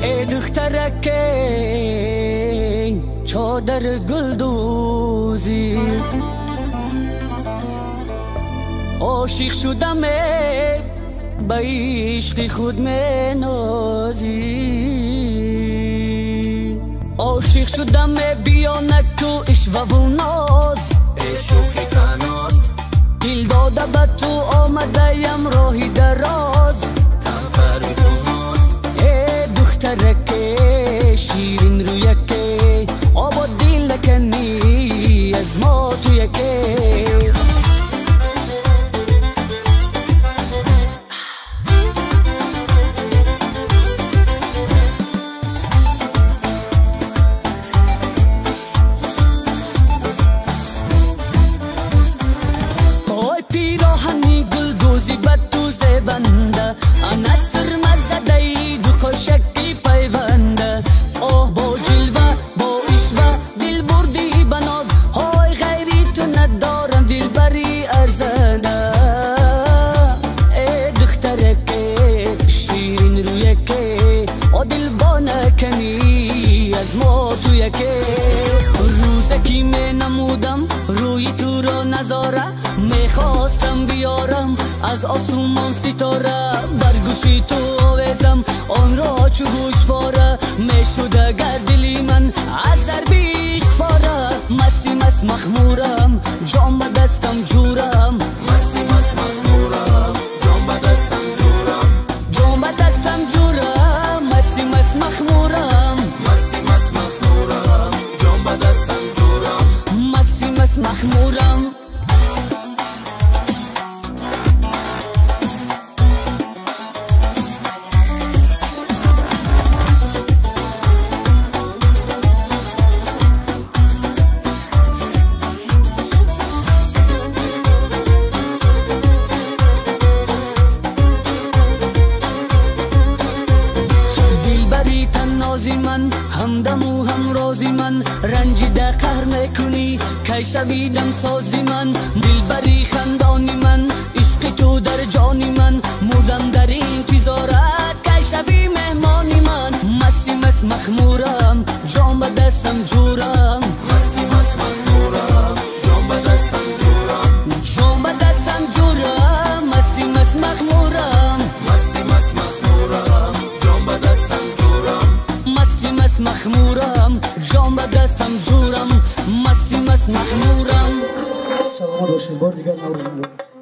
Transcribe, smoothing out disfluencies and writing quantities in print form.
ای دخترک چادر گلدوزی عاشق شدم به عشق خود می نازی عاشق شدم بیا نکو عشق و ناز شوخی کناز دل داده به تو آمده یم راهی دراز تنبر تو ناز ای دخترک شیرین رویک آباد دل نکنی از ما تو یکی روزکی می نمودم روی تو را نظاره میخواستم بیارم از آسمان ستاره بر گوشی تو آویزم آن را چو گوشواره میشده دلی من از ضربیش پاره مستی مست مخمورم جام به دستم جورم مستی مست مخمورم جام به دستم جورم جام به دستم جورم مستی مست مخمورم مستی مست مخمورم جام به دستم جورم مستی مست مخمورم من همدم و همرازی من رنجیده قهر میکنی کی شویدم سازی من دلبری خندانی من عشق تو در جانی من مردم در انتظارت کی شوی مهمانی من مستی مست مخمورم جام به دستم جورم مستی مست مخمورم جام به دستم جورم جام به دستم جورم مستی مست مخمورم مستی مست مخمورم جام به دستم جورم مستی مست مخمورم جام به دستم جورم مستی مست مخمورم سلامت باشید بار دیگر نوروز مبارک.